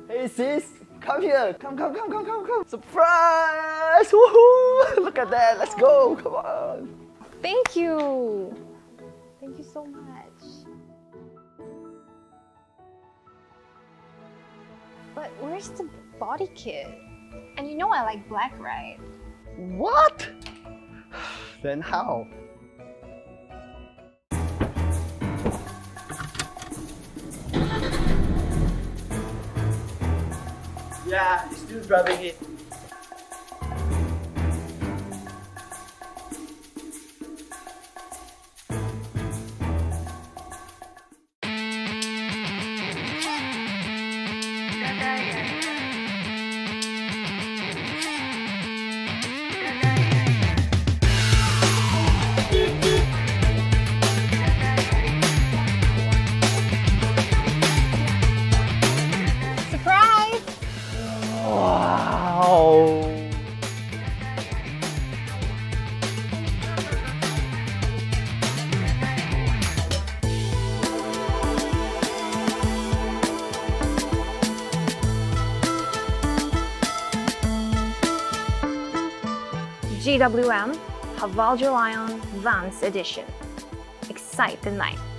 Hey sis, come here. Come. Surprise! Woohoo! Look at that. Let's go. Come on. Thank you. Thank you so much. But where's the body kit? And you know I like black, right? What? Then how? Yeah, he's still driving it. GWM HAVAL JOLION VANCE Edition. Excite the night.